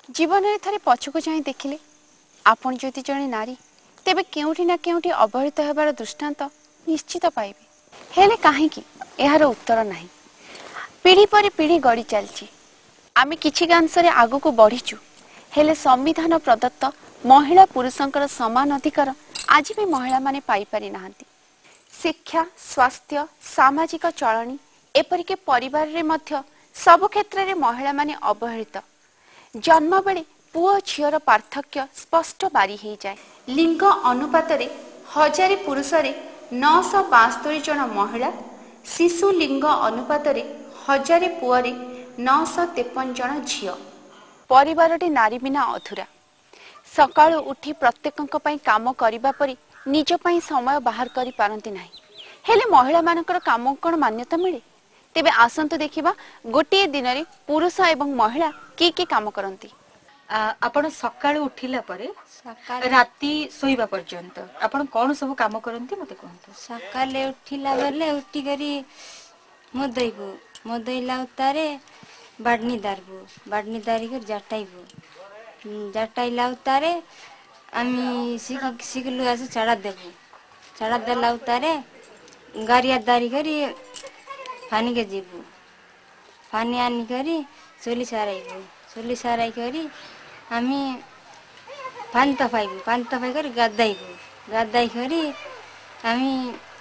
जीवन में थे पछक चाह देखिले आपण जदि जड़े नारी तेबे केउठी ना केउठी अवहेलित होबार दृष्टांत निश्चित पाइबे। हेले काहेकि यार उत्तर नाही। पीढ़ी पर पीढ़ी गड़ी चलची आमे किछि गांसरे आगु बढ़ीचु हेले संविधान प्रदत्त महिला पुरुषंकर समान अधिकार आज भी महिला माने पाई पारि नाहंती। शिक्षा स्वास्थ्य सामाजिक चलनी एपरिके परिवार रे मध्य सब क्षेत्र में महिला माने अवहेलित। जन्म बेले पुओ झीर पार्थक्य स्पष्ट बारी हो जाए। लिंग अनुपात रे 1000 पुरुष रे 972 जन महिला, शिशु लिंग अनुपात रे 1000 पुओ रे 953 जन झियो। परिवारटी नारी बिना अधूरा। सकाळु उठी प्रत्येकଙ୍କ ପାଇଁ काम करिबा परि निज ପାଇଁ समय बाहर करि पारंती नाही। हेले महिला मानकर काम कोन मान्यता मिले? तेबे आसंतु देखिबा गोटे दिन रे पुरुष एवं महिला की काम करंती। आपण सकाळु उठिला परे राती सोइबा पर्यंत आपण कोन सब काम करंती मते कहंतु। सकाळे उठिला बेले उठी करी मोदैला उतारे बाडनी दारी कर जाटाइला उतारे आमी सिकलु आसे छाड़ा देला उतारे गारिया दारी करी फानी के जीबू। फानी आनी करी सोली साराई करी आमी पानी तफाई करी गादाई करी आमी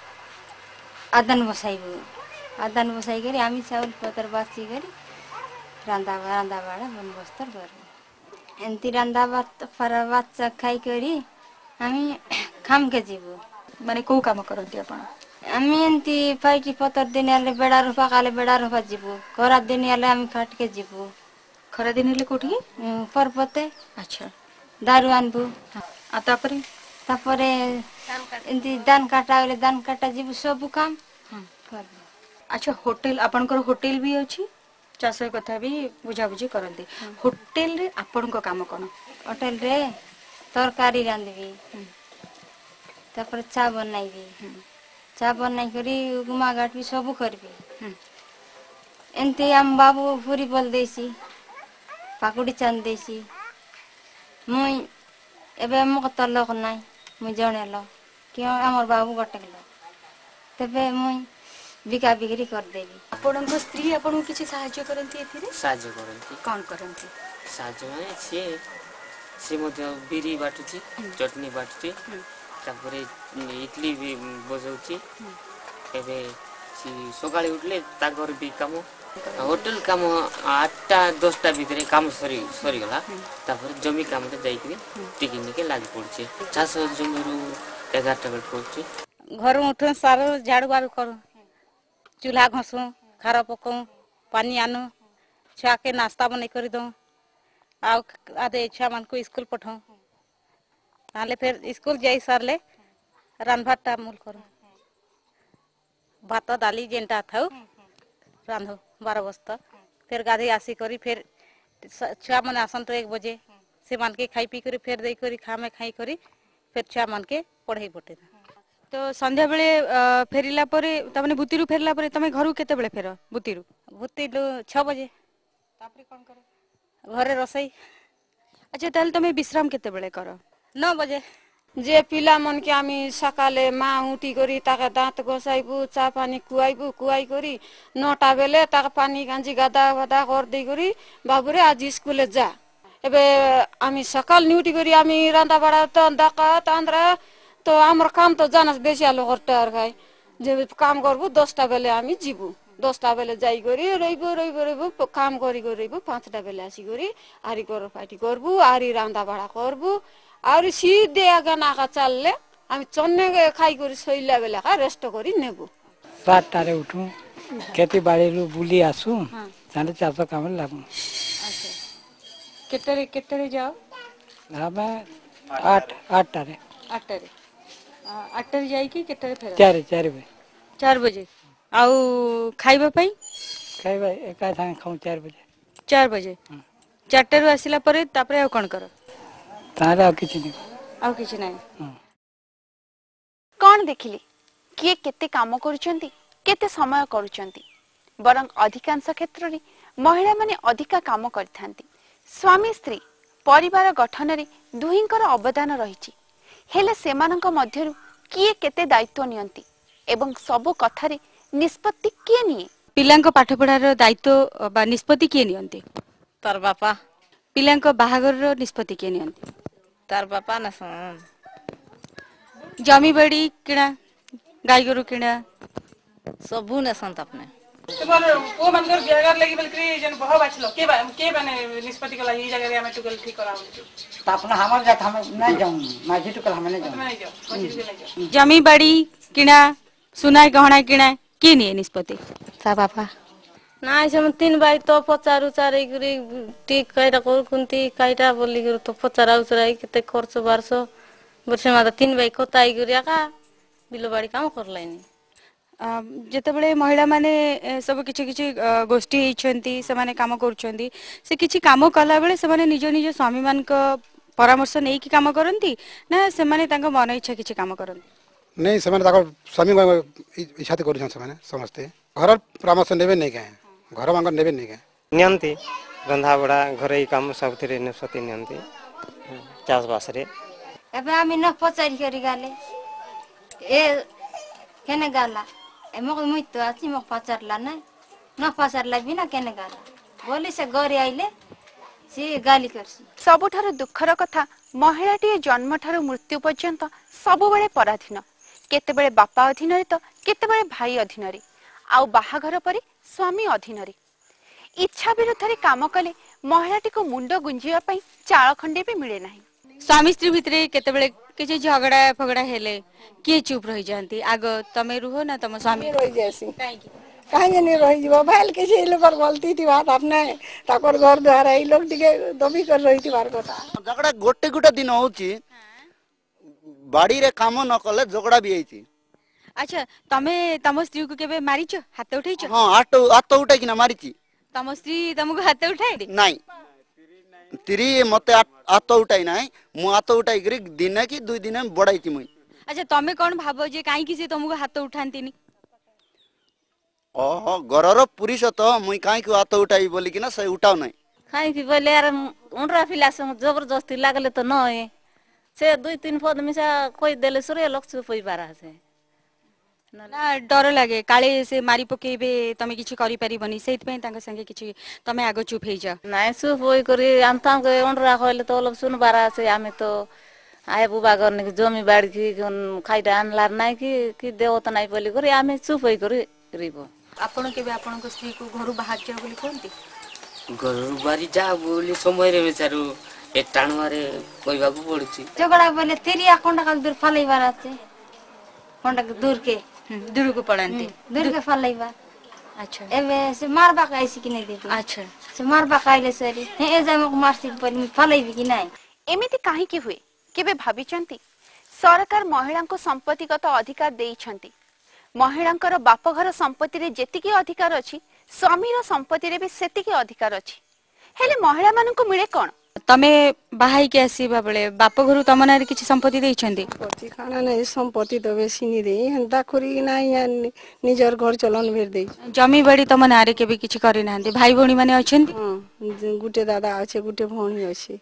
आदान बसाई करी आमी चाउल पतर बासी करी रांदा बाड़ा बंदोबस्त करू। एंती रांदा बात खाई करी आमी खाम के जीबू। माने को काम करंती आपण? आमी एंती पाइटी पतर दिन आले बेड़ा रोपा जीबू। खरा दिन आले आमी काट के जीबू। खरा दिन ले कोठी परपते। अच्छा दारू आनबू। आ तापरे एंती दान काटा जीबू सब काम करबू। अच्छा होटल आपनकर होटल भी अछि चाष कथा भी बुझाबुझी करंती। होटल रे आपनकर काम कोन? होटल रे तरकारी रांधबी तापर चा बनाई करी गुमा गाट भी सब करबी। एंती हम बाबू पूरी बोल देसी पाकुड़ी चांद देसी मुई एबे मो तलक नाई मुई जणेलो क्यों हमर बाबू गटकलो तबे मुई बिका बिक्री कर देबी। आपनक स्त्री आपन किछि सहाय्य करंती एथिरे? सहाय्य करंती। कोन करंती? सहाय्य माने से मध्य बिरी बाटुची चटनी बाटुची तापरे इडली भी बजाउची। एबे सी सकाळे उठले तागर भी काम होटल काम 8टा 10टा भीतर काम सरी गला तापर जमी काम रे जाई कि टिकिन के लाग पड़छे। चाष जमीरु 11टा बेल पड़छे। घर उठन सार झाड़ू बारू करू चूल्हा घसू खार पकऊ पानी आनु छुआ के नाश्ता बनै कर दो आधे छुआ मान को स्कूल पठाऊ ताले फिर स्कूल जाई सारले रानभाटा मूल करू भात दाली जेंटा थाउ रांधो 12 बजता फिर गाधे आसी करी फिर छुआ मन आसन तो 1 बजे से मान के खाई पी करी फिर दे करी खामे खाई करी फिर छुआ मान के पढ़ाई बटे। तो संध्या बेले फेरिला परे तमने बुतीरु फेरला परे तमे घरु केते बेले फेर? बुतीरु 6 बजे तापरे कोन करो? घरे रसोई। अच्छा ताल तमे विश्राम केते बेले करो? 9 बजे। जे पिला मन के आमी सकाले माँ उठी करी ताका दांत घसाइबू चा पानी कुआई करी 9टा बेले ताका पानी गांजी गादा कर दे करी बाबूरे आज स्कूल जा। एबे आमी सकाल न्यूटी करी आमी रांदा बाड़ा तो दाका तांद्रा तो आमर काम तो जानस देशिया लोगर टार खाई जे काम करबू 10टा बेले आमी जीबू 10टा बेले जाई करी रइबू काम करी 5टा बेले आसी करी आरी कर पाटी करबू आरी रांदा बाड़ा करबू आरी सीधे आगा नाका चलले आमी चन्ने खाई करी सोइला बेले का रेस्ट करी नेबू। 7टा रे उठू खेती बाड़ी रु बुली आसू ताले चाଷ काम लागू। अच्छा केतरे जाओ? हमें 8टा रे 8टा रे जाई कि केतरे फेर? 4 बजे आउ खाइबा पई एका संग खाऊ 4 बजे 4टा रु आसिला परे तापरे आ कोन करो? तारे आ किछि नै कौन देखिले किए केते काम करूचंती केते समय करूचंती बरं अधिकांश क्षेत्र रे महिला माने अधिका काम करथांती। स्वामी स्त्री परिवार गठन रे दुहींकर अवदान रही हेले सेमानंक मध्यरु किए केते दायित्व नियंती एवं सबु कथारे निष्पत्ति किए निए पिलांको पाठ पढ़ार दायित्व बा निष्पत्ति किए नियंती तार बापा पिलांको बाहागर रो निष्पत्ति किए नियंती तार बापा ना जमी बाड़ी किणा गाई गोरु किणा सबू ने संत अपने तुम्हारे वो मंदिर बियागर लगी बल्कि जन बहुत बाछलो के बने निष्पत्ति को लगी जगह हमें टुकल ठीक करा तो अपना हमार जात हम नहीं जाऊं माझी टुकल हमें नहीं जाऊं जमी बाड़ी किणा सुना गहना किणा के निए निष्पत्ति ता बापा ना ऐसे 3 भाई तो पचारू चारे गुरी ठीक काइटा को कुंती काइटा बोली गुरु तो पचारा उचराई केते खर्च बारस वर्षे माता 3 भाई कोताई गुरिया का बिलो बाड़ी काम कर लाइनी जेतेबेले महिला माने सब किछि किछि गोष्ठी हेछंती से माने काम करूछंती से किछि काम कला बेले से माने निज निज स्वामी मान को परामर्श नै कि काम करंती ना से माने तांको मन इच्छा किछि काम करंती नहीं से माने ताको स्वामी इच्छा ते करूछन से माने समझते घर परामर्श नेबे नै के घर मांग नेबे नै के नियंती रंधा बड़ा घरे काम सब थिरे निष्पत्ति नियंती चास बास रे एबे आमी न पचारी करी गाले ए केने गाला ए मो मुई तो आछि मो पचारला नै न पचारला बिना केने गाला बोली से गरी आइले से गाली करसी सबुठारु दुखर कथा महिलाटी जन्म ठारु मृत्यु पर्यंत सबु बेले पराधीन केतेबेले बापा अधीन रे तो केतेबेले भाई अधीन रे आउ बाहाघर परी स्वामी अधीन रे इच्छा विरुद्ध रे काम कले महिलाटी को मुंड गुंजिया पई चाळ खंडे भी मिले नाही स्वामी स्त्री भितरे केतेबेले किछि झगड़ा फगड़ा हेले के चुप रही जानती आग तमे रुहो ना तम स्वामी रही जैसी काहे नहीं रही जीव भाईल के से लोग गलती थी बात अपने ताकर घर द्वार ए लोग टिके दबी कर रही थी बार कथा झगड़ा गोटे गोटे दिन होची बाड़ी रे काम न कले झगड़ा भी हेची अच्छा तमे तम स्त्री को केबे मारिछ हाथ उठैछ हां हाथ उठाई किना मारिची तम स्त्री तमको हाथ उठाई नहीं तिरी मते हाथ उठाई नाही मु हाथ उठाई करी दिन की 2 दिन में बड़ाई मुई अच्छा तमे कोन भाबो जे काई कि से तमको हाथ उठांतीनी ओहो गरर पुरुष तो मुई काई को हाथ उठाई बोली कि ना से उठाव नाही खाई कि बोले यार उंडरा फिला से जबरदस्ती लागले तो न है से 2-3 पद मिसा कोई देले सूर्य लक्ष्य पई बारा से ना डर लागे काले से मारी पकेबे तमे किछि करि परिबनी सेत पे तांग संगे किछि तमे आगो चुप हे जा नाही चुप होई करी आमता के उंडरा कहले तो लब सुन बारा से आमे तो आए बुबा करने की जमी बाड़ी की खाइटा आनलार नाही कि देवता नाही बोली करी आमे चुप होई करी रिबो आपण केबे आपण को स्त्री को घरु बाहर जा बोली कोनती घरु बारी जा बोली समय रे बेचारू ए टाणवारे कहबा को पड़ुची झगड़ा बोले तेरी अकाउंट का दूर फलैबार आछे कोंडा के दूर के दूर को पड़ांती दूर के फलैबा अच्छा एबे से मारबा काइसी कि नै देती अच्छा से मारबा काइले सरी ए जामक मारसी परि फलैबी कि नै एमिति काहे कि हुए केबे भाबिचंती सरकार महिला को संपत्तिगत अधिकार देइछंती महिलांकर बापघर संपत्ति रे जेतिकी अधिकार अछि स्वामीर संपत्ति रे भी सेतिकी अधिकार अछि हेले महिला मानन को मिले कोन तमे बाहाई के आसीबा बेले बाप घरु तमनारे किछि संपत्ति देइछंती पति खाना नहीं संपत्ति तो बेसी नहीं दे हंता करी नाही निजर घर चलन भेर दे जमी बड़ी तमनारे के भी किछि करि नांती भाई भौणी माने अछंती हां गुटे दादा अछि गुटे भौणी अछि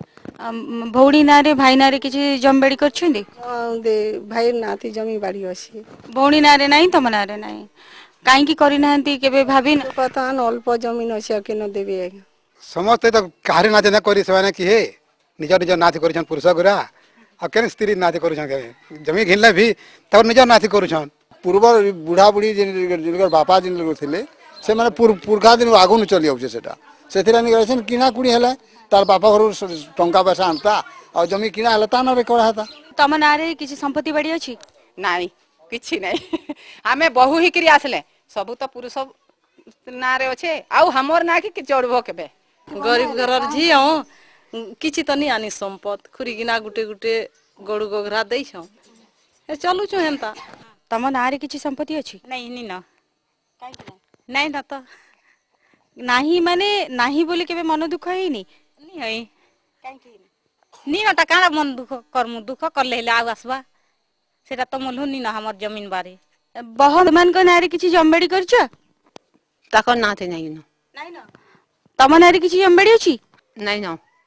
भौणी नारे भाई नारे किछि जमबेड़ी करछंती दे भाई नाती जमी बाड़ी अछि भौणी नारे नाही तमनारे नाही काई की करि नांती केबे भाबी न पता न अल्प जमीन अछि के न देबे समझते तो काहे नाते न करी से कि हे निज निज नाती करिछन पुरुष गुरा आ केन स्त्री नाती करिछन के जमी घिनले भी तब निज नाती करिछन पूर्व बुढ़ा बुढ़ी जिनकर बापा जिन थिले से माने पुरखा दिन आगु न चली आउछे सेटा सेथिरा नि गछन किना कुड़ी हला तार बापा घर टंका पैसा आनता आ जमी किना हला ता न रे कोड़ा था तम नारे किछि संपत्ति बड़ी अछि नाही किछि नाही हमें बहु ही करी आसले सब तो पुरुष नारे अच्छे आउ हमर ना कि चढ़बो केबे गरीब घरर झियो किछि त नि आनी संपत खुरी गिना गुटे गुटे गोडु गोघरा दै छ ए चलु छु हेंता तम नारे किछि संपत्ति अछि नहीं नी न काई नहीं ना तो नाही माने नाही बोली केबे मन दुख हेनी नी है काई की नी न टका मन दुख करमु दुख करले ले आउ आसबा सेटा त मोलु नी न हमर जमीन बारे बहुत मन को नारे किछि जमबेड़ी करछ ताको नाते नहीं न नहीं न तम नारे किछि जमबेड़ी अछि नहीं न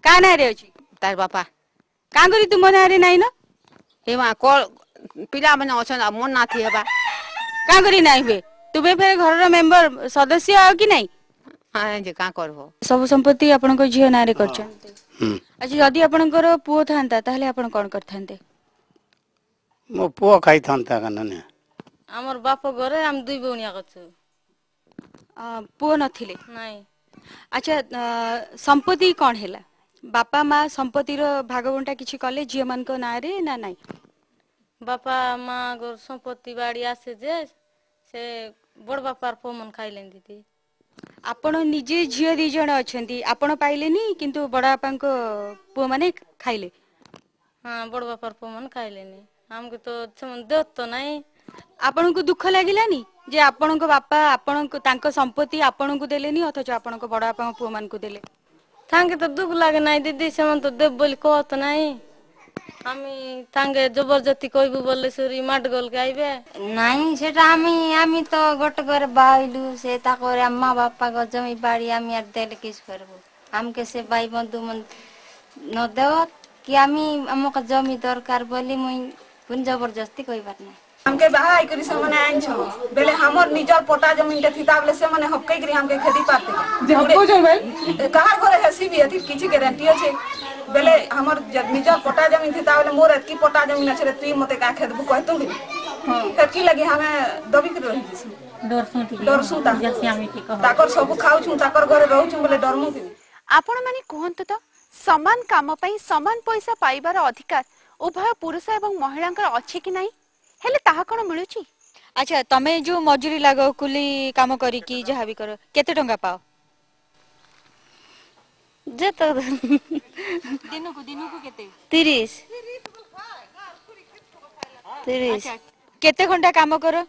का ना रे अछि तार बापा का करी तुम ना रे नाही न हे मा को पिला माने अछन मन ना थी हेबा का करी नाही बे तुबे फेर घर रो मेंबर सदस्य आ कि नाही हां जे का करबो सब संपत्ति आपन को झियो ना रे करछन अच्छा यदि आपनकर पुओ थांता ताहले आपन कोन करथांते मो पुओ खाई थांता कनने हमर बाप घरे हम दुई बउनिया कछु पुओ नथिले नाही अच्छा संपत्ति कोन हैला बापा माँ संपत्ति रो भागवंटा किछि कले झियो मान को ना रे ना नाही बापा माँ गोर संपत्ति बाड़ी आसे जे से बड़ बापार फोमन खाइलेन दीदी आपण निजे झियो दी जण अछंती आपण पाइलेनी किंतु बड़ा बापा को पुओ माने खाइले हां बड़ बापार फोमन खाइलेनी हमके तो सम देत तो नाही आपण को दुख लागिलानी जे आपण को बापा आपण को तांको संपत्ति आपण को देलेनी अथच आपण को बड़ा बापा पुओ मान को देले थांगे तो दुख लागे नाही दीदी सम तो देव बोली कहत नाही आमी थांगे जबरदस्ती कहबू बोले सुरी माट गोल गाइबे नहीं सेटा आमी तो गोटे घर बाइलु से ताकर अम्मा बापा को जमी बाड़ी आमी आर देले किस करबो हमके से भाई बंधु मन न देव कि आमी हमक जमी दरकार बोली मुई पुन जबरदस्ती कहबार नहीं हमके बाहा आई करी से मने आइन छ बेले हमर निजर पोटा जमीन के थिता बेले से मने हक्के करी हमके खेती पाते जे हक्को जो बेल कहार घरे हसी भी अथि किछि गारंटी अछि बेले हमर निजर पोटा जमीन थिता बेले मोर एतकी पोटा जमीन अछि तुई मते का खेदबु कहतु फिर की लगी हमें दबी कर रही छी डर सुता ताकर सब खाउ छु ताकर घरे रहउ छु बोले डरमु कि आपण माने कहंतु तो समान काम पई समान पैसा पाइबार अधिकार उभय पुरुष एवं महिलांकर अछि कि नाही हेले ताहा कोन मिलुची अच्छा तमे जो मजूरी लागो कुली काम करी की जहा भी करो केते टंका पाओ जे तो दिनो को केते 30 अच्छा केते घंटा काम करो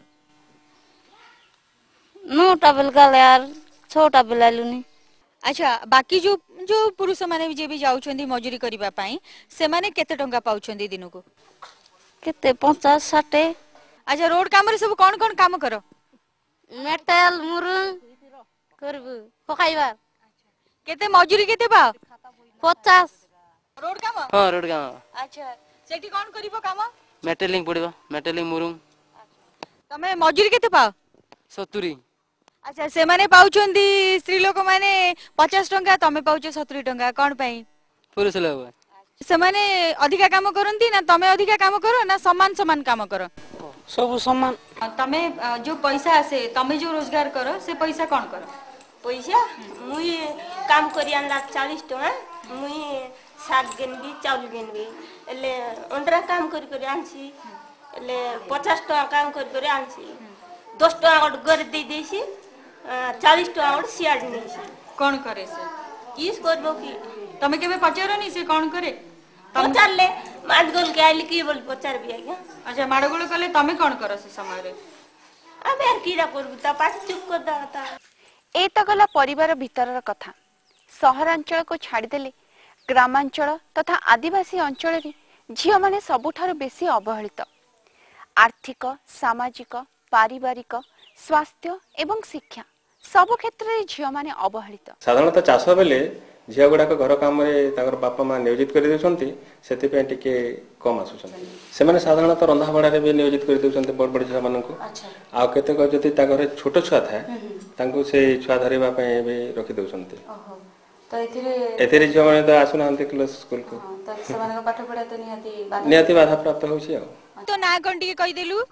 9टा बेलका यार 6टा बेलालुनी अच्छा बाकी जो जो पुरुष माने जे भी जाउछंदी मजूरी करिबा पई से माने केते टंका पाउछंदी दिनो को केते 50 60 अच्छा रोड काम रे सब कोन काम करो मेटल मुरुंग करबू पकाइबा केते मजूरी केते बा 50 रोड काम हां रोड काम अच्छा सेठी कोन करिवो काम मेटलिंग पड़िबो मेटलिंग मुरुंग तमे मजूरी केते पा 70 अच्छा से माने पाउछंदी स्त्री लोक माने 50 टंका तमे पाउछ 70 टंका कोन पई पुरुष लोग से माने अधिका काम करंती ना तमे अधिका काम करो ना समान समान काम करो सब समान तमे जो पैसा आसे तमे जो रोजगार करो से पैसा कोन करो पैसा मुई काम करी आनला 40 टका मुई साग गेनबी चाउल गेनबी एले अंडरा काम करी आनसी एले 50 टका काम करी आनसी 10 टका गोट घर दे देसी 40 टका गोट सियाड नेसी कोन करे से किस करबो की तमे केबे पचारनी से कोन करे पचारले माडगोल के आइली की बोल पचार भी आज्ञा अच्छा माडगोल कले तमे कोन करो से समय रे अबे यार कीड़ा करबू ता पाछ चुप कर दाता ए त गला परिवार भीतरर कथा सहरांचल को छाड़ी देले ग्रामांचल तथा आदिवासी अंचल रे झियो माने सबुठार बेसी अवहेलित आर्थिक सामाजिक पारिवारिक स्वास्थ्य एवं शिक्षा सब क्षेत्र रे झियो माने अवहेलित साधारणतः चाष बेले झिया गुड़ाक घर काम बापा माँ नियोजित कर टिके कम आसुचंती से माने साधारणतः रंधा बड़ा भी नियोजित कर देउचंती बड़ बड़ झिया मानकु आ केते को जति ता घरे छोट छुआ थाए तांको से छुआ धरिबा पय भी रखि देउचंती तो एथिरे झिया माने तो आसु नांती क्लास स्कूल को तो से माने पाठ पढ़ा तो नियति बाधा प्राप्त होछि आ तो ना कोन टिके कहि देलु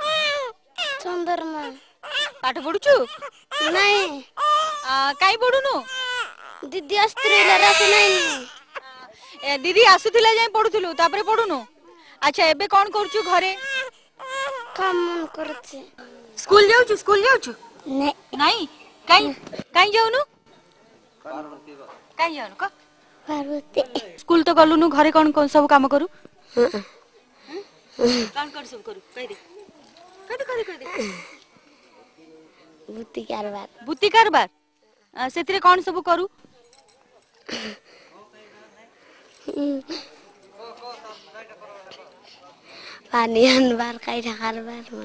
चंद्रमा पाठ पढुछु नहीं काई पढुनु दीदी आस्त्रीला रास नहीं ए दीदी आसुथिला जाय पढुथुलु तापरे पढुनु अच्छा एबे कोन करछु घरे काम करछे स्कूल जाउछु नहीं नहीं काई जाउनु काई जाउनु को पार्वती स्कूल तो गलुनु घरे कोन कोन सब काम करू कोन कोन सब करू कहि दे बुद्धि कारबार सेतिरे कोन सब करू पानी अनबार काइटा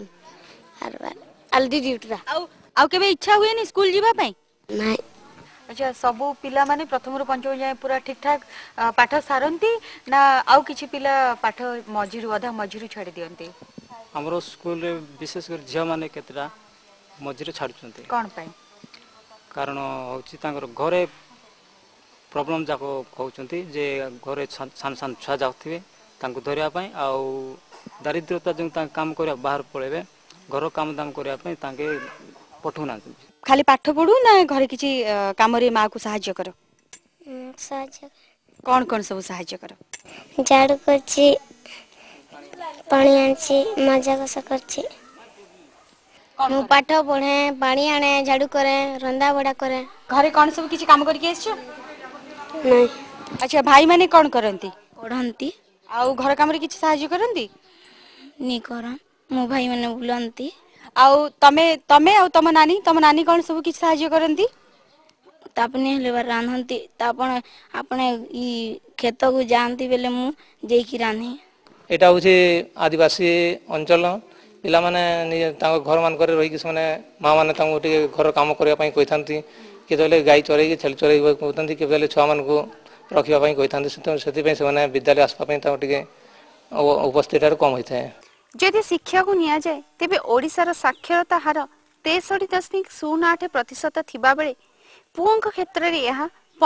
कारबार अल दीदी उठरा आउ केबे इच्छा हुए नि स्कूल जीवा पई नहीं अच्छा सबु पिला माने प्रथम रु पंचम जाए पूरा ठीक ठाक पाठ सारंती ना आउ किछि पिला पाठ मझिरु अधा मझिरु छाड़ी दियंती हमरो स्कूल रे विशेष कर झिया माने केतरा मझिरु छाडुचंती कोन पई कारण होछि तांगर घरे प्रॉब्लम जाको कहउचंती जे घरे सान सान छुआ जाउथिबे तांको धरिया पई आउ दारिद्रता जो काम करिया बाहर पळेबे घर काम दाम करिया पई तांके पठौना खाली पाठ पढू ना घरे किछि काम रे मां को सहाय्य करो सहाय्य कोन कोन सब सहाय्य करो झाड़ू करछि पानी आनछि मजा कसा करछि मु पाठ पढे पानी आने झाड़ू करे रंदा बड़ा करे घरे कोन सब किछि काम करके आछो नहीं अच्छा भाई माने कोन करंती पढंती आउ घर काम रे किछि सहाय्य करंती नी करन मो भाई माने बुलंती आउ तमे आउ तम नानी कोन सब किछि सहाय्य करंती तापने हेले रांधंती तापने आपने ई खेत को जानती बेले मु जेकी रांधी एटा होछि आदिवासी अंचल पिला माने तांको घर मान करे रही कि माने मां माने तांको टिके घर काम करिया पई कहिथांती कि तले गाई चोरै कि छेल चोरै कहथांती कि बेले छुआ मान को रखिया पई कहिथांती सेति पई से माने विद्यालय आसपा पई तांको टिके उपस्थिति कम होइथाय जदि शिक्षा को निया जाए तेबे ओडिशार साक्षरता हार 63.08% थिबा बेले पुओंक क्षेत्र रे यह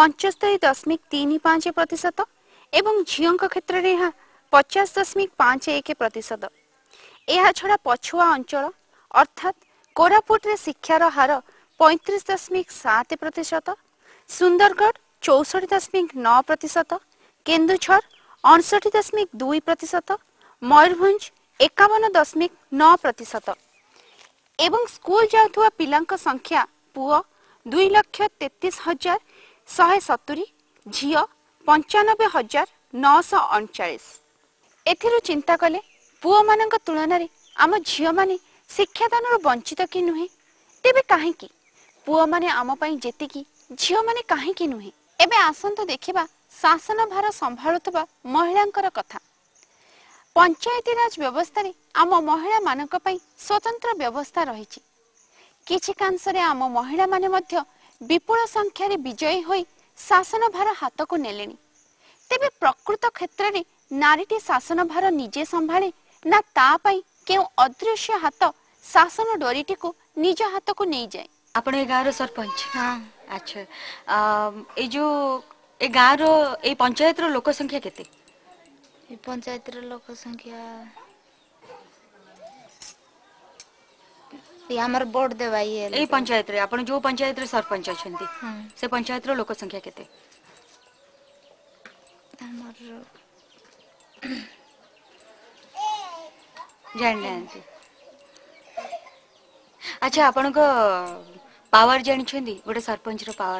75.35% एवं झियोंक क्षेत्र रे यह 50.51%। यह छड़ा पछुआ अंचल अर्थात कोरापुट रे शिक्षार हार 35.7%, सुंदरगढ़ 64.9%, केन्दुझर 59.2%, मयूरभंज 51.9% एवं स्कूल जाउथुआ पिलांक संख्या पुओ 2,33,170, झियो 95,939। एथिरु चिंता कले पुओ मानक तुलन रे आम झियो माने शिक्षादान वंचित कि नुहे तेबे काहे कि पुओ माने आम पई जेतिकी झियो माने काहे कि नुहे। एबे आसंत देखिबा शासन भार संभाळुतबा महिलांकर कथा। पंचायती राज व्यवस्था रे आम महिला मानक पई स्वतंत्र व्यवस्था रहिछि। किछि कांसरे आम महिला माने मध्य विपुल संख्या रे विजयी होई शासन भार हाथ को नेलेनी। तेबे प्रकृत क्षेत्र रे नारीटी शासन भार निजे संभाळे ना ता पई केउ अदृश्य हाथ शासन डोरीटी को निज हाथ को नहीं जाए। आपण ए गाँव सरपंच हाँ अच्छा ए जो ए गाँव रो ए पंचायत रो लोक संख्या केते पंचायत लोक संख्या हमर बोर्ड देवाई है ए पंचायत रे आपण जो पंचायत रे सरपंच अछंती से पंचायत रो लोक संख्या केते हमर जान जानती अच्छा आपण को पावर जानि छंदी गोटे सरपंच रो पावर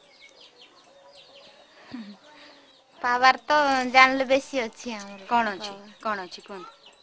पावर तो जानले बेसी अछि हमर कोन अछि कोन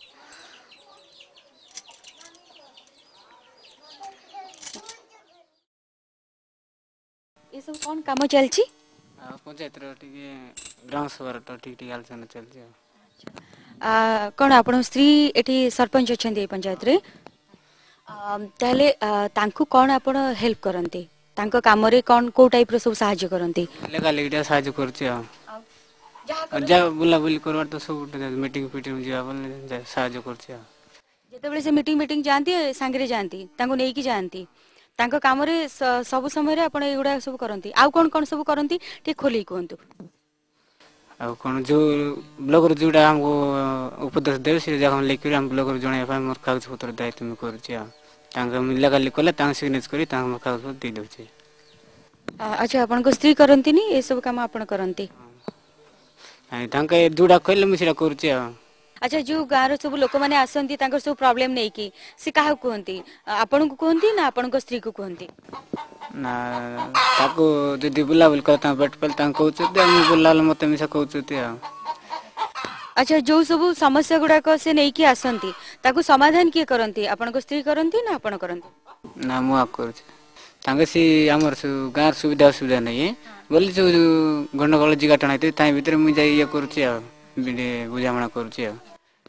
ये सब कोन काम चलछि पंचायत रो टिके ग्राम सभा रो ठीक ठीक आलोचना चलछि। कोन आपण स्त्री एठी सरपंच अछंदी पंचायत रे ताले तांकु कोन आपण हेल्प करंती तांको काम रे कोन को टाइप रो सब सहाय्य करंती लेगालिटी सहाय्य करछि जा बुला बुली करवार तो सब मीटिंग फीटिंग जिया बोले सहाय्य करछि। जते बेले से मीटिंग जानती सांगरे जानती तांको नेकी जानती तांको काम रे सब समय रे आपण एगुडा सब करंती आ कोन सब करंती ठीक खोली कोंतु आ कोन जो ब्लॉक रो जुडा हमको उपदेश दे से जगह लेकर हम ब्लॉक रो जणे फाइ मोर कागज पत्र दायित्व में करछि तांको लेगाली कोले तांग सिग्नेचर करी तांग मोर कागज पत्र दे दोछि। अच्छा आपण को स्त्री करंती नी ए सब काम आपण करंती तांके जुडा कहले मिसिरा करछि। अच्छा जो गाँव सब लोक मैंने आसती सब प्रॉब्लम नहीं कि सी क्या कहती आपण को कहती ना आपण को स्त्री को कहती ना ताको जदी बुला बुल करता बैठ पल तां कहउछते हम बुलाल मते मिसा कहउछते। अच्छा जो सब समस्या गुडा को से नहीं कि आसती ताको समाधान किए करंती आपण को स्त्री करंती ना आपण करंती ना मु आप करछ तांगे सी हमर गाँव सुविधा सुविधा नहीं बोली जो गंडगोल जिगा टणाइते ताई भीतर मु जाई ये करछ बिडे बुझामणा करछ।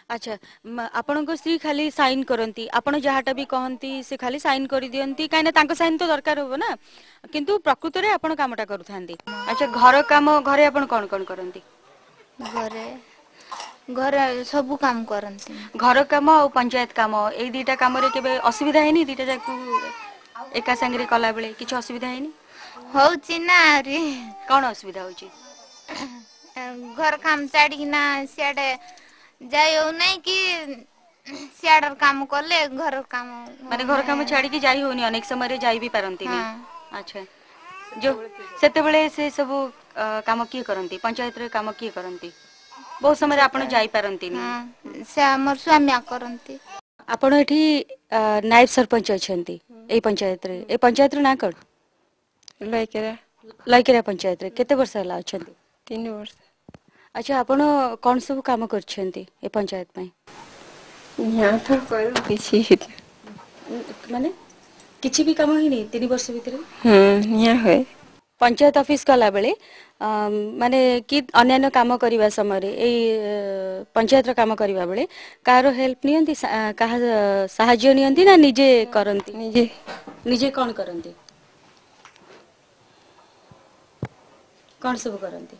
अच्छा आपणको स्त्री खाली साइन करती आपण जहाटा भी कहती से खाली साइन कर दियंती काइना तांको साइन तो दरकार होबो ना किंतु प्रकृत रे आपण कामटा करूथांती अच्छा घर काम घरे आपण कोन करंती घरे घरे सब काम करंती घर काम और पंचायत काम ए दीटा काम रे केबे असुविधा हैनी दीटा जाकू एका संगे कला बेले किछ असुविधा हैनी होउची ना रे कोन असुविधा होउची घर काम छाड़ी ना सियाडे जायो नहीं कि सियाडर काम करले घर काम माने घर काम छाड़ी की जाई होनी अनेक समय रे जाई भी पारंती नी अच्छा जो सेते बेले से सब काम किए करंती पंचायत रे काम किए करंती बहुत समय रे आपण जाई पारंती नी से हमर स्वामी करंती आपण एठी नायब सरपंच अछंती ए पंचायत रे ना कर लाइकेरा पंचायत रे केते वर्ष हला अछंती 3 वर्ष अच्छा आपण कोन सब काम करछंती ए पंचायत में यहाँ तो कर किछि माने किछि भी काम ही नहीं 3 वर्ष भीतर यहाँ है पंचायत ऑफिस कला बेले माने कि अन्य काम करबा समय रे ए पंचायत रो काम करबा बेले कारो हेल्प नियंती कहा सहाय्य नियंती ना निजे करंती निजे कोन करंती कोन सब करंती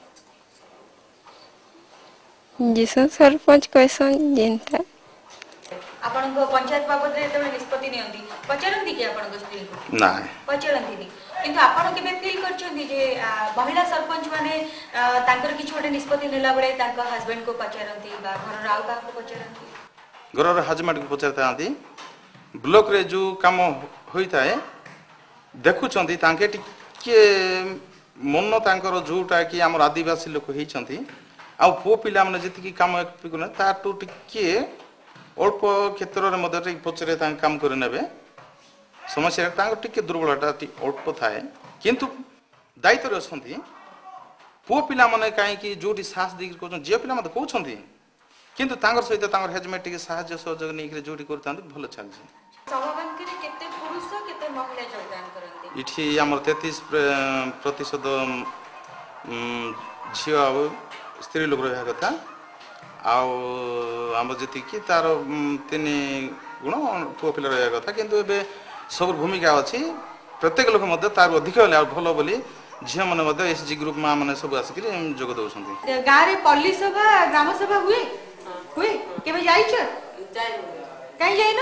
जिसन सरपंच कैसन जेनता आपण को पंचायत बाबत रे तबे निष्पत्ति नियंती पचरंती कि आपण को स्त्री को ना पचरंती नी किंतु आपण केबे फील करछंती जे महिला सरपंच माने तांकर कि छोटे निष्पत्ति नेला बळे तांका हस्बैंड को पचरंती बा घर राव का को पचरंती घर रे हस्बैंड को पचरतांती ब्लॉक रे जो काम होइता है देखुचंती तांके टिके मन तांकर जोटा कि हमर आदिवासी लोक होइचंती आ पो पिला माने जति काम पिकुना ताटू टिके अल्प क्षेत्र रे मदर पचरे तां काम करे नेबे समस्या तांको टिके दुर्बलता अल्प थाए किंतु दायित्व रे असंती पो पिला माने काई कि जोटी साहस दी को जे पिला मते कहउछंती किंतु तांगर सहित तांगर हेजमेट टिके सहाय्य सहयोग नै कि जोटी करतांती भलो चलछि सभावन के केते पुरुष केते महिला योगदान करंती इठी हमर 33% झियो स्त्री लोक रहा कथा आम जी तार 3 गुण पुओ पिला रहा कथा किंतु एबे सब भूमिका अच्छी प्रत्येक लोक मध्य तार अधिक भल बोली झील मैंने एसजी ग्रुप माँ मैंने सब आसिक जोग दौरान गाँव रे पल्ली सभा ग्राम सभा हुए हुए केबे जाइछ कहीं जाइनो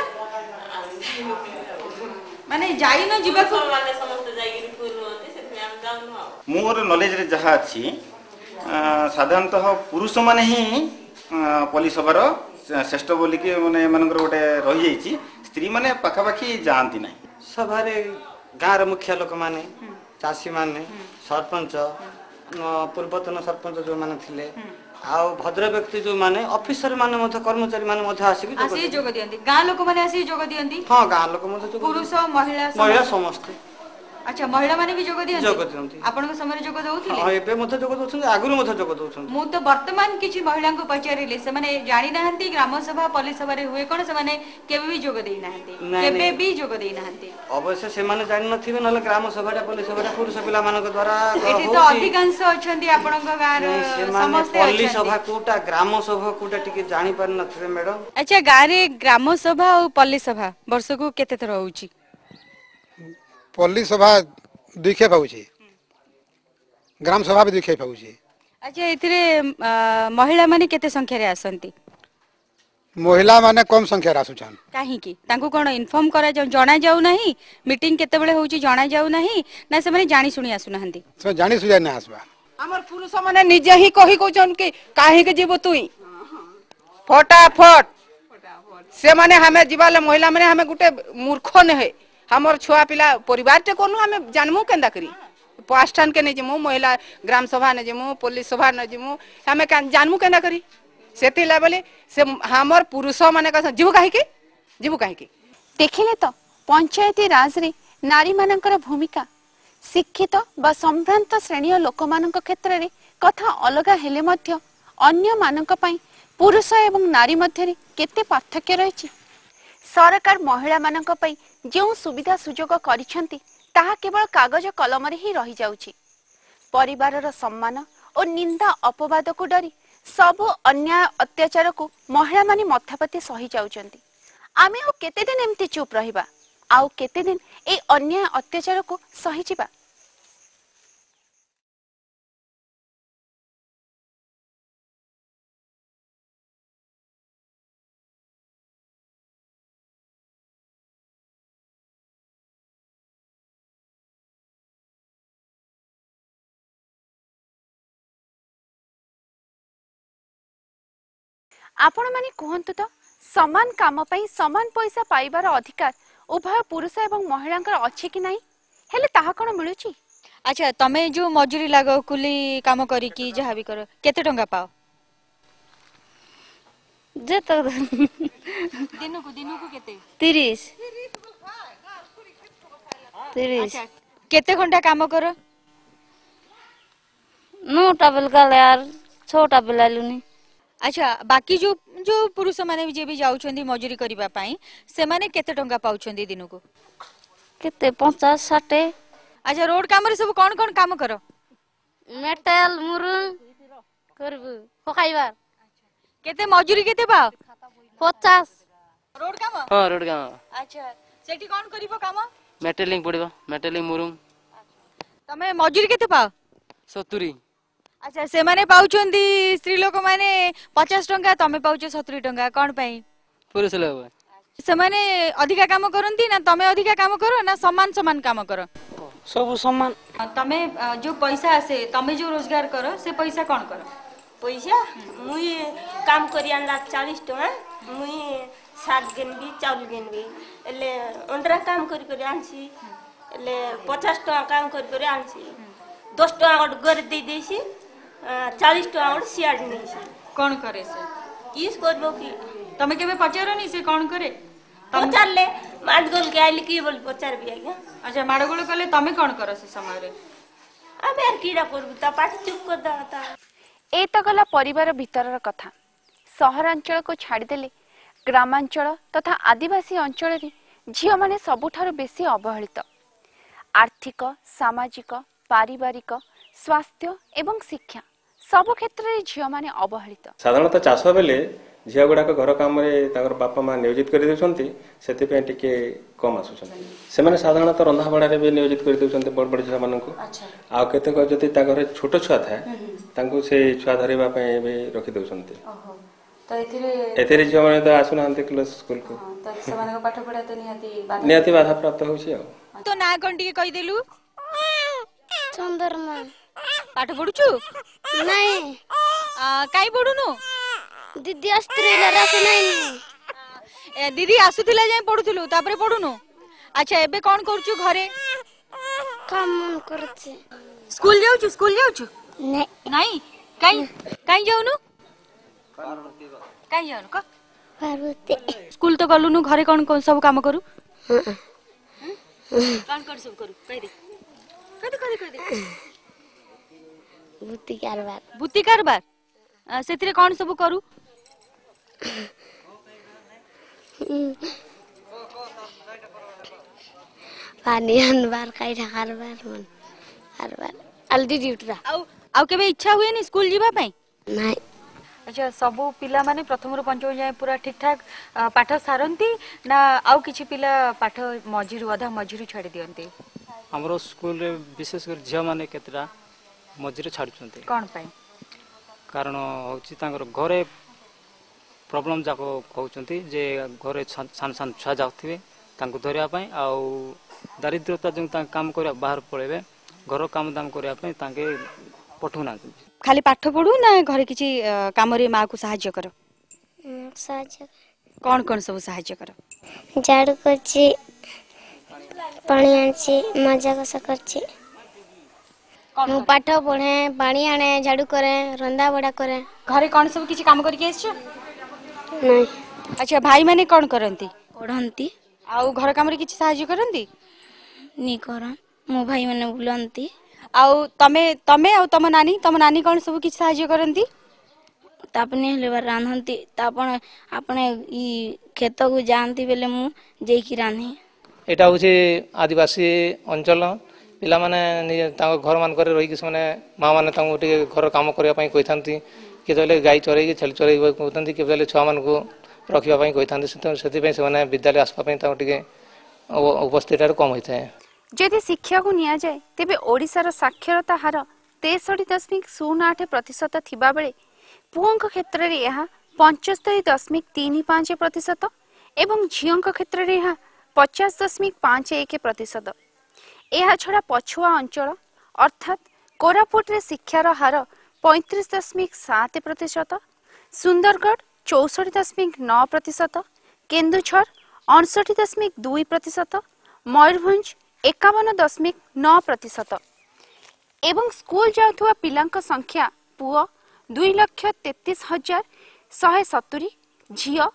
माने जाइनो जीवा को माने समस्त जाइगिरी पूर्ण होते से हम जाउनो मोर नॉलेज रे जहा अछि साधारणतः पुरुष माने ही पुलिस सभार श्रेष्ठ बोली कि माने मनकर गोटे रही जाइछि स्त्री माने पाखापाखी जानती ना सभारे गाँव मुखिया लोक माने चाषी माने सरपंच पूर्वतन सरपंच जो माने थिले आउ भद्र व्यक्ति जो माने ऑफिसर माने मध्य कर्मचारी माने मध्य आसी जोग दियंती गाँ लोक माने आसी जोग दियंती हां गाँ लोक मध्य पुरुष महिला समस्त अच्छा महिला माने भी जोग दियंती आपण को समय जोग दउथिले हां एबे मध्य जोग दउछन आगुरु मध्य जोग दउछन मु तो वर्तमान किछि महिला को पचारिले से माने जानि नाहंती ग्राम सभा पल्ली सभा रे हुए कोन से माने केबे भी जोग देई नाहंती केबे भी जोग देई नाहंती अवश्य से माने जानि नथिबे नले ग्राम सभा रे पल्ली सभा रे पुरुष पिला मानक द्वारा एठी तो अधिकांश अछंती आपण को गाँ रे समस्त पल्ली सभा कोटा ग्राम सभा कोटा टिके जानि पर नथिबे मैडम अच्छा गाँ रे ग्राम सभा और पल्ली सभा वर्ष को केते थरा होउची पल्ली सभा 2 खेप होउची ग्राम सभा भी 2 खेप होउची अच्छा एथिरे महिला माने केते संख्या रे आसंती महिला माने कम संख्या रे आसुछन काहे की तांको कोन इन्फॉर्म करा जणा जाउ नाही मीटिंग केते बेले होउची जणा जाउ नाही ना से माने जानि सुनी आसु नाहंती सो जानि सुजा ना आसबा हमर पुरुष माने निजे ही कहि कोचन कि काहे के जीवो तुई फटाफट से माने हमें जीवाले महिला माने हमें गुटे मूर्ख न है हमर छुआ पिला परिवार टे कोनु हमें जानमु केंदा करी पास स्टैंड के नै जेमु महिला ग्राम सभा नै जेमु पुलिस सभा नै जेमु हमें जानमु केंदा करी सेति लेवल से हमर पुरुष माने का जीव काहे की देखिले तो पंचायती राज रे नारी मानकर भूमिका शिक्षित बा संभ्रांत श्रेणी लोक मानक क्षेत्र रे कथा अलगा हेले मध्य अन्य मानक पई पुरुष एवं नारी मध्य रे केते पार्थक्य रहिछि सरकार महिला मानक पई जो सुविधा सुजोग करिसेंती ताहा केवल कागज कलम रे ही रही जाउछि परिवार रो सम्मान और निंदा अपवाद को डरी सबु अन्याय अत्याचार को महिला मानी मथापति सही जाउचंती। आमे ओ केते दिन एमती चुप रहिबा आउ केते दिन ए अन्याय अत्याचार को सही जिबा। आपण माने कहंतु तो समान काम पई समान पैसा पाइबार अधिकार उभय पुरुष एवं महिलांकर अछि कि नाही हेले ताहा कोन मिलुची। अच्छा तमे जो मजूरी लागो कुली काम करी की जहा भी करो केते टंका पाओ जे तो दिनु को केते 30 अच्छा केते घंटा काम करो 9टा बेलका यार 6टा बेला लुनी। अच्छा बाकी जो जो पुरुष माने जे भी जाउछंदी मजूरी करिबा पई से माने केते टंका पाउछंदी दिनु को केते 50 60। अच्छा रोड काम रे सब कोन कोन काम करो मेटल मुरुंग करबु पकाइबा केते मजूरी केते पाओ 50 रोड काम। हां रोड काम। अच्छा सेठी कोन करिवो काम मेटलिंग पड़िबो मेटलिंग मुरुंग। तमे मजूरी केते पाओ 70। अच्छा से माने पाउछंदी स्त्री लोक माने 50 टंका तमे पाउछ 70 टंका कोन पई पुरुष लोग से माने अधिका काम करंती ना तमे अधिका काम करो ना समान समान काम करो सब समान। तमे जो पैसा आसे तमे जो रोजगार करो से पैसा कोन करो पैसा मुई काम करी आनला 40 टका मुई साग गेनबी चाउल गेनबी एले अंडरा काम करी करी आनसी एले 50 टका काम करी करी आनसी 10 टका गोट घर दे देसी 40 टका गोट सियाड नेसी कोन करे से किस करबो की तमे केबे पचारनी से कोन करे पचारले माडगोल के आइले की बोल पचार भी आज्ञा। अच्छा माडगोल कले तमे कोन करो से समय रे आमे यार कीड़ा करबू ता पाटी चुप कर दाता। ए तो गला परिवार भीतरर कथा। सहरांचल को छाड़ी देले ग्रामांचल तथा आदिवासी अंचल रे झियो माने सबुठारु बेसी अवहेलित। आर्थिक सामाजिक पारिवारिक स्वास्थ्य एवं शिक्षा सब क्षेत्र रे झियो माने अवहेलित। साधारणतः चाष बेले झिया गुड़ाक घर काम बापा माँ नियोजित कर देउछंती सेति पे टिके कम आसुछंती सेमाने साधारणतः रंधा बड़ा रे भी नियोजित कर देउछंती बड़ बड़ झिया माननकु। आ केते को जति ता घरे छोट छुआ थाए तांको से छुआ धरिबा पे भी रखि देउछंती। तो एथिरे झिया माने तो आसु नाहंती क्लास स्कूल को तो सेमाने को पाठ पढ़ा तो निहाती बाधा प्राप्त होछि। आ तो ना कोन टिके कहि देलु चंद्रमा पाठ पढुछु नहीं काई पढुनु दीदी आस्त्रेला रासे नहीं दीदी आसुथिला जाय पढुथुलु तापरे पढुनु। अच्छा एबे कोन करछु घरे काम करछे स्कूल जाउछु नहीं नहीं काई जाउनु काई जाउनु क पार्वती स्कूल तो गलुनु घरे कोन कोन सब काम करू कोन कोन सब करू कहि दे बुद्धि कारबार सेतिरे कोन सब करू पानी अनबार काई कारबार मन कारबार अलदी ड्यूटीरा आउ केबे इच्छा हुए नि स्कूल जीवा पई नहीं। अच्छा सबु पिला माने प्रथम रु पंचम जाय पूरा ठीक ठाक पाठ सारंती ना आउ किछि पिला पाठ मझिरु आधा मझिरु छाडी दियंती हमरो स्कूल रे विशेष कर झिया माने केतरा मझिरे छाडुचंती कोन पई कारण होची तांगर घरे प्रॉब्लम जाको कहउचंती जे घरे सान सान छुआ जाउथिबे तांको धरिया पई आउ दारिद्रता जं ता काम करिया बाहर पळेबे घर काम दाम करिया पई तांके पठुना खाली पाठ पढु ना घरे किछि काम रे मां को सहाय्य करो सहाय्य कोन कोन सब सहाय्य करो झाड़ू करछि पानी आनछि मजा कसा करछि मु पाठ पढे पानी आने झाड़ू करे रंदा बड़ा करे घरे कोन सब किछि काम करके आछो नहीं। अच्छा भाई माने कोन करंती पढंती आउ घर काम रे किछि सहाय्य करंती नी करन मो भाई माने बुलंती आउ तमे आउ तम नानी कोन सब किछि सहाय्य करंती तापने हेले बार रांधंती तापने आपने ई खेत को जानती बेले मु जेई की रांधी एटा होचे आदिवासी अंचल पिला माने घर मान करे रही कि माँ मैंने घर काम करने कही केतले गाई चरई छेली चरई कहते केतले छुआ मान रखापी कही से विद्यालय आसपाई टे उपस्थित कम होता है। जदि शिक्षा को निया जाए तेबे ओडिशार साक्षरता हार 63.08% थिबा बेले पुओंक क्षेत्र रे यह 75.35% एवं झियोंक क्षेत्र रे यह 50.51%। यह छड़ा पछुआ अंचल अर्थात कोरापुट रे शिक्षार हार 35.7%, सुंदरगढ़ 64.9%, केन्दुझर 59.2%, मयूरभंज 51.9% एवं स्कूल जाउथुवा पिलांक संख्या पुओ 2,33,170, झियो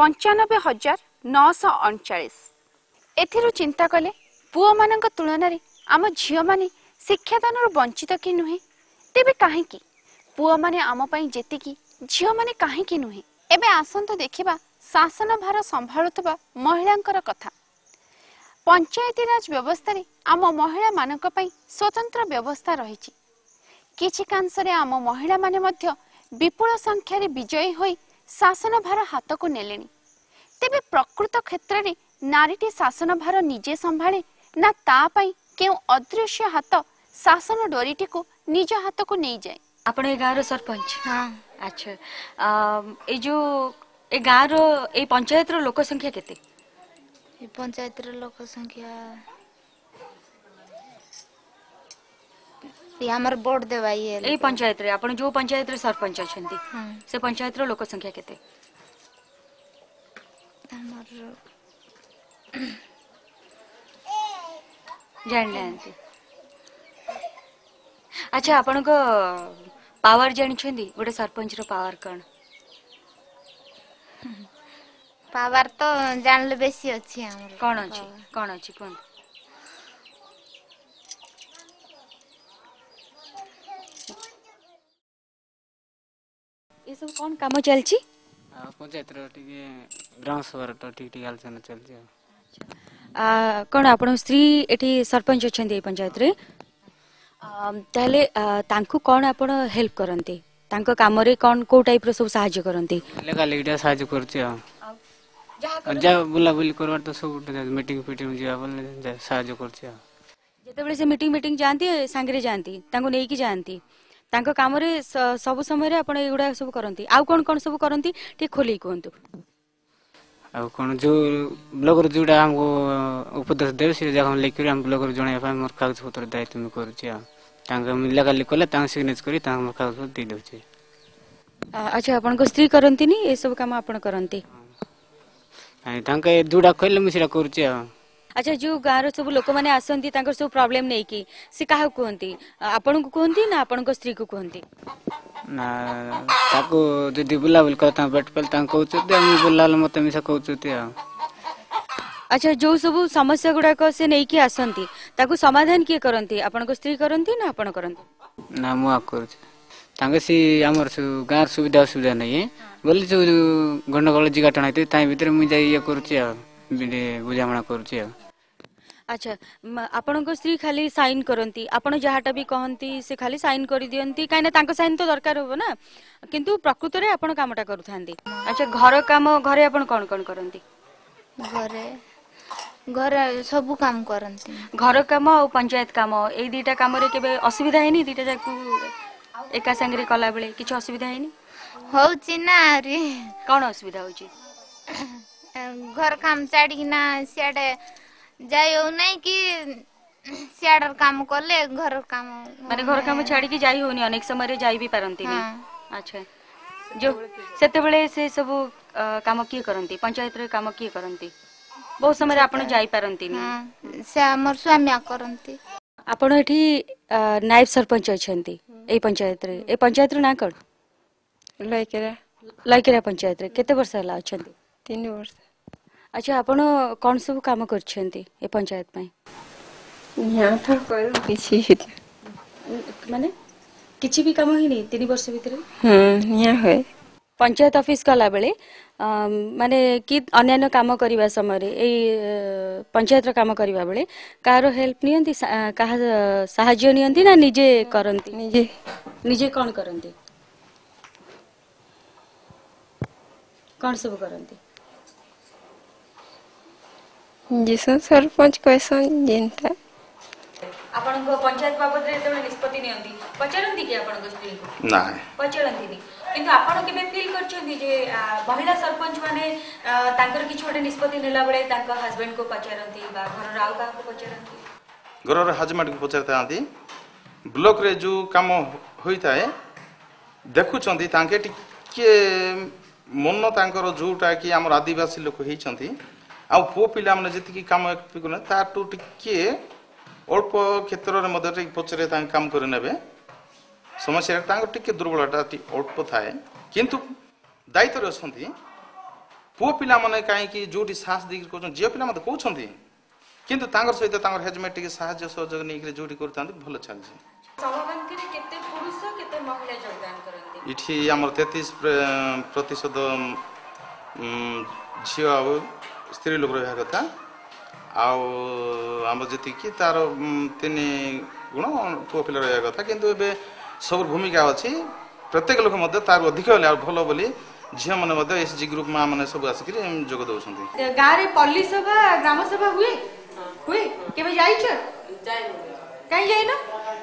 95,939। एथिरु चिंता कले पुओ मानक तुलन रे आम झियो माने शिक्षादान वंचित कि नुहे तेबे काहेकि पुओ माने आम पई जेतिकी झियो माने काहेकि नुहे। एबे आसंत देखिबा शासन भार संभाळुतबा महिलांकर कथा। पंचायती राज व्यवस्था रे आम महिला मानक पई स्वतंत्र व्यवस्था रहिछि। किछि कांसरे आम महिला माने मध्य विपुल संख्या रे विजयी होई शासन भार हाथ को नेलेनी। तेबे प्रकृत क्षेत्र रे नारीटी शासन भार निजे संभाळे ना ता पई केउ अदृश्य हाथ शासन डोरीटी को निज हाथ को नहीं जाए। आपण ए गाँव सरपंच? हाँ। अच्छा ए जो ए गाँव ए पंचायत रो लोक संख्या केते? ए पंचायत रो लोक संख्या ये हमर बोर्ड देवाई है। ए पंचायत रे आपण जो पंचायत रे सरपंच अछंती से पंचायत रो लोक संख्या केते? हमर जानते। अच्छा आपण को पावर जानिछंदी गोटे सरपंच रो पावर कौन? पावर तो जानले बेसी अछि हमर। कौन अछि कौन अछि कोन? ये सब कौन काम चलछि? पंचायत रो टिके ग्राम सभा रो टिके आलोचना चलछि। कौन आपण स्त्री एठी सरपंच अछंदी पंचायत रे ताले तांकु कौन आपण हेल्प करंती तांको काम रे कौन को टाइप रो सब सहायता करंती? लेगाल इडा सहायता करछि जा बुला बुली करवार तो सब मीटिंग फीटिंग जिया बोले सहायता करछि। जेतेबेले से मीटिंग जानती सांगरे जानती तांको नेई की जानती तांको काम रे सब समय रे आपण एगुडा सब करंती आ कौन सब करंती ठीक खोली कोंतु। आ कौन जो ब्लॉगर जोड़ा हमको उपदेश देव से जगह लेकर हम ब्लॉगर जणे मोर कागज पत्र दायित्व में करूछि तांग लगाली कले तांग सिग्नेचर करी तांग मोर कागज पत्र दे दोछि। अच्छा आपण को स्त्री करंती नी ए सब काम आपण करंती? तांग जोड़ा कहले मुसिरा करूछि। अच्छा जो गाँव सब लोक मैंने आसती सब प्रॉब्लम नहीं कि सी क्या कहती आपण को कहती ना आपण को स्त्री को कहती? ना ताको जदी बुला बुल करता बैठ पेल तां कहउछ दे हम बुलाल मते मिसा कहउछ ते। अच्छा जो सब समस्या गुडा को से नहीं कि आसती ताको समाधान किए करंती आपण को स्त्री करंती ना आपण करंती? ना मुआ करूछ तांगे सी हमर गाँव सुविधा सुविधा नहीं बोली जो गंडगोल जिगा टणाइते ताई भीतर मु जाई ये करूछ बिडे बुझामणा करूछ। अच्छा आपण को स्त्री खाली साइन करंती आपण जहाटा भी कहंती से खाली साइन कर दियंती काई ना तांको साइन तो दरकार हो ना किंतु प्रकृत रे आपण कामटा करूथांती। अच्छा घर काम घरे आपण कोन कोन करंती? घरे सब काम करंती। घर काम और पंचायत काम ए दीटा काम रे केबे असुविधा हैनी? दीटा जाकू एका संगरे कला बेले किछ असुविधा हैनी? होउची ना रे। कोन असुविधा होउची? घर काम छाड़ी ना सियाडे जायो नहीं कि सियाडर काम करले घर काम माने घर काम छाड़ी की जाई होनी अनेक समय रे जाई भी पारंती नहीं। अच्छा जो सेते बेले से सब काम किए करंती पंचायत रे काम किए करंती बहुत समय रे आपण जाई पारंती नहीं से हमर स्वामी करंती। आपण एठी नायब सरपंच अछंती ए पंचायत रे ना कर लाइकेरा पंचायत रे केते वर्ष हला अछंती? 3 वर्ष। अच्छा आपण कौन सब काम करछंती ए पंचायत में? यहाँ तो करू किछि माने किछि भी काम ही नहीं 3 वर्ष भीतर? यहाँ है पंचायत ऑफिस कला बेले माने कि अन्य काम करबा समय रे ए पंचायत रो काम करबा बेले कारो हेल्प नियंती कहा सहाय्य नियंती ना निजे करंती? निजे कौन करंती? कौन सब करंती जिसन सरपंच कैसन जिनता आपण को पंचायत बाबत रे तो निष्पत्ति नियंती पचारंती कि आपण को स्त्री को ना पचारंती नहीं किंतु आपण केबे फील करछंती जे महिला सरपंच माने तांकर किछ गोटे निष्पत्ति नेला बेले तांका हस्बैंड को पचारंती बा घर राव का को पचारंती घर रे हजबैंड को पचारता आंती ब्लॉक रे जो काम होइता है देखुचंती तांके टिके मन तांकर जोटा कि हमर आदिवासी लोक हेचंती आ पो पिला माने जति काम पिकुना ताटू टिके अल्प क्षेत्र में मदद पचरे काम कर नेबे समस्या टिके दुर्बलता अल्प थाए किंतु दायित्व अच्छी पुओ पिला माने कहीं जोटी साहस दी झील पिला मत कहते किंतु सहित हेजमेट टे साहय सहयोग नहीं जोटी करता भल चलती इठी आम 33% झील आ स्त्री लोक रहा कथा आम जी तार 3 गुण पुओ पिला रहा कथा किंतु एबे सब भूमिका अच्छी प्रत्येक लोक तार अधिक भल बोली झील मैंने एसजी ग्रुप माँ मैंने सब आसिक जोग दौरान गाँव में पल्ली सभा ग्राम सभा हुए हुए केबे जाइछ कहीं जाइनो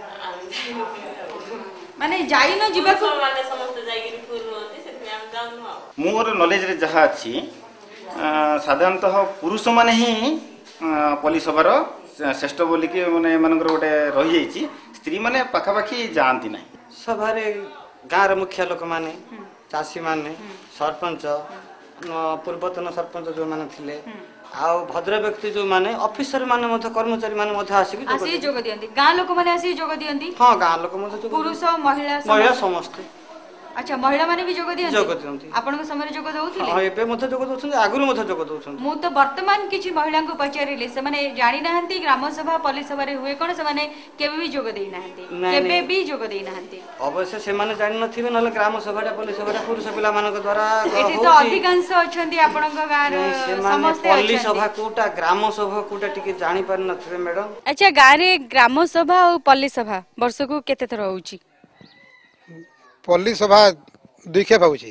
माने जाइनो जीवा को माने समस्त जाई पूर्ण होती से हम जाउनु मोर नॉलेज रे जहा अछि साधारणतः पुरुष माने ही पल्ली सभार श्रेष्ठ बोली कि माने मनकर गोटे रही जाइछि स्त्री माने पाखापाखी जाती ना सभारे गाँव मुखिया लोक माने चाषी माने सरपंच पूर्वतन सरपंच जो माने थिले आउ भद्र व्यक्ति जो माने ऑफिसर माने कर्मचारी माने आसी जोग दियंती गाँ लोक माने आसी जोग दियंती हां गाँ लोक पुरुष महिला समस्त अच्छा महिला माने भी जोग दियंती आपण को समय जोग दउथिले हां एबे मथे जोग दउछन आगुरु मथे जोग दउछन मु तो वर्तमान किछि महिला को पचारिले से माने जानि नाहंती ग्राम सभा पल्ली सभा रे हुए कोन से माने केबे भी जोग देई नाहंती केबे भी जोग देई नाहंती अवश्य से माने जानि नथिबे नले ग्राम सभा पल्ली सभा पुरुष पिला मानक द्वारा एठी तो अधिकांश अछंती आपण को गाँ रे समस्त पल्ली सभा कोटा ग्राम सभा कोटा टिके जानि पार नथिबे मैडम अच्छा गाँ रे ग्राम सभा और पल्ली सभा वर्ष को केते थर होउची पल्ली सभा 2 खेप होउची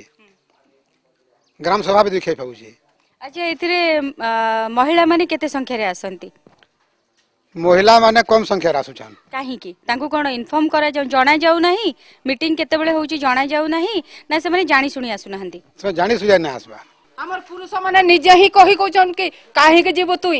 ग्राम सभा भी 2 खेप होउची अच्छा इतरे महिला माने केते संख्या रे आसंती महिला माने कम संख्या रे आसुछन काहे की तांको कोन इन्फॉर्म करा जणा जाऊ नाही मीटिंग केते बेले होउची जणा जाऊ नाही ना से माने जानि सुनी आसु नाहंती से जानि सुजा ना आसबा हमर पुरुष माने निजे ही कहि कहउछन कि काहे के जीवो तुई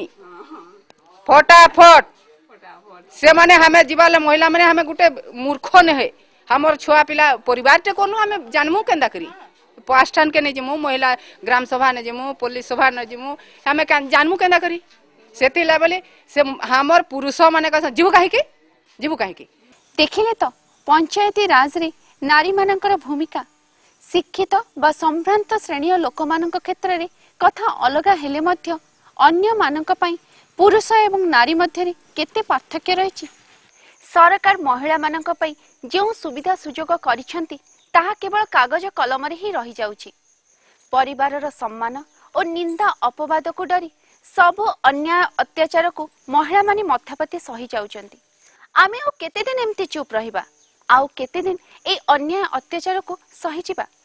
फटाफट से माने हमें जीवाले महिला माने हमें गुटे मूर्ख ने है हमर छुआ पिला परिवार टे कोनु हमें जानमु केंदा करी पास स्थान के ने जिमु महिला ग्राम सभा ने जिमु पुलिस सभा ने जिमु हमें जानमु केंदा करी सेति लेवले से हमर पुरुष माने का जीव काहे की देखिले तो पंचायती राज रे नारी मानकर भूमिका शिक्षित बा संभ्रांत श्रेणी लोक मानक क्षेत्र रे कथा अलगा हेले मध्य अन्य मानक पई पुरुष एवं नारी मध्य रे केते पार्थक्य रहिछि सरकार महिला मानक पई जो सुविधा सुजोग करिसेंती ताहा केवल कागज कलम रे ही रही जाउछि परिवारर सम्मान और निंदा अपवाद को डरी सब अन्याय अत्याचार को महिला माने मथापति सही जाउचंती आमे ओ केते दिन एम्ति चुप रहिबा आउ केते दिन ए अन्याय अत्याचार को सही जिबा